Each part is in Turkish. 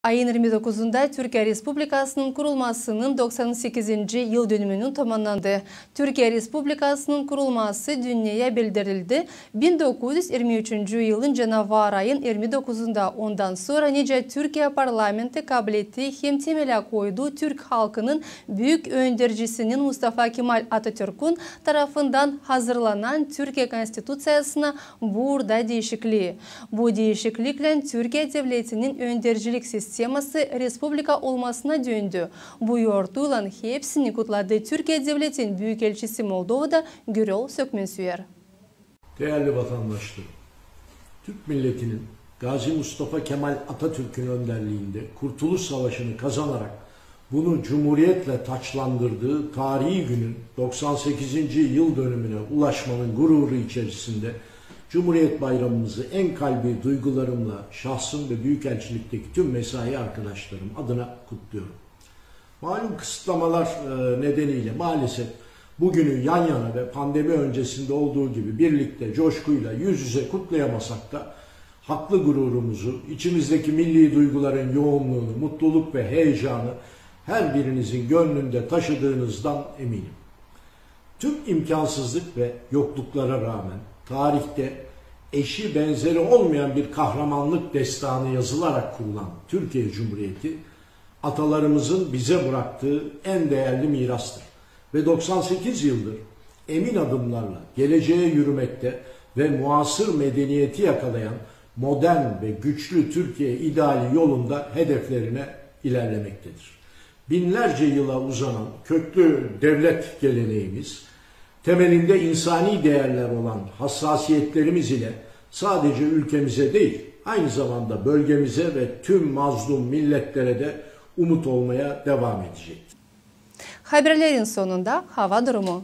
Ayın 29'unda Türkiye Respublikası'nın kurulmasının 98. yıl dönümünün tamamlandı. Türkiye Respublikası'nın kurulması dünyaya bildirildi. 1923. yılın Canavar ayın 29'unda ondan sonra nice Türkiye Parlamenti kabul etti hem temele koydu Türk halkının büyük öndercisinin Mustafa Kemal Atatürk'ün tarafından hazırlanan Türkiye Konstitusiyasına burada değişikliği. Bu değişiklikle Türkiye Devleti'nin öndercilik sisteması Respublika olmasına döndü. Bu yortuyla hepsini kutladı Türkiye Devleti'nin Büyükelçisi Moldova'da Gürol Sökmensüer. Değerli vatandaşlarım, Türk milletinin Gazi Mustafa Kemal Atatürk'ün önderliğinde Kurtuluş Savaşı'nı kazanarak bunu Cumhuriyet'le taçlandırdığı tarihi günün 98. yıl dönümüne ulaşmanın gururu içerisinde Cumhuriyet Bayramımızı en kalbi duygularımla şahsım ve Büyükelçilikteki tüm mesai arkadaşlarım adına kutluyorum. Malum kısıtlamalar nedeniyle maalesef bugünü yan yana ve pandemi öncesinde olduğu gibi birlikte coşkuyla yüz yüze kutlayamasak da haklı gururumuzu, içimizdeki milli duyguların yoğunluğunu, mutluluk ve heyecanı her birinizin gönlünde taşıdığınızdan eminim. Tüm imkansızlık ve yokluklara rağmen tarihte eşi benzeri olmayan bir kahramanlık destanı yazılarak kurulan Türkiye Cumhuriyeti, atalarımızın bize bıraktığı en değerli mirastır. Ve 98 yıldır emin adımlarla geleceğe yürümekte ve muasır medeniyeti yakalayan modern ve güçlü Türkiye ideali yolunda hedeflerine ilerlemektedir. Binlerce yıla uzanan köklü devlet geleneğimiz, temelinde insani değerler olan hassasiyetlerimiz ile sadece ülkemize değil, aynı zamanda bölgemize ve tüm mazlum milletlere de umut olmaya devam edecektir. Haberlerin sonunda hava durumu.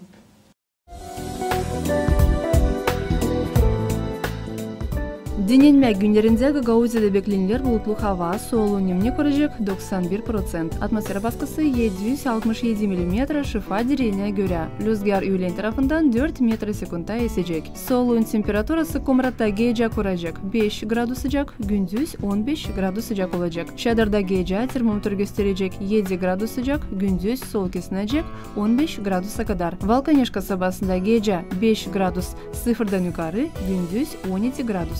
Dinlenme günlerinde Gagauza'da beklenilir bulutlu hava, soğuğu nemli koruyacak 91%. Atmosfer baskısı 767 mm şifa direğine göre. Rüzgar öğlen tarafından 4 metre/sekunda esecek. Soğuğun temperaturası Komrat'ta gece koruyacak 5 gradus sıcak, gündüz 15 gradus sıcak olacak. Şadır'da gece termometre gösterecek 7 gradus sıcak, gündüz soğuk esinecek 15 gradusa kadar. Valkanyaş kasabasında gece 5 gradus sıfırdan yukarı, gündüz 17 gradus.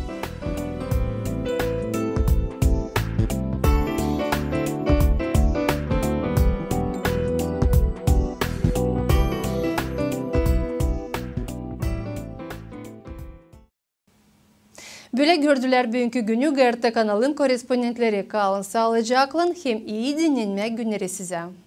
Böyle gördüler bugünkü günü GRT kanalın korespondentleri kalın sağlıcakla hem iyi dinlenme günleri size.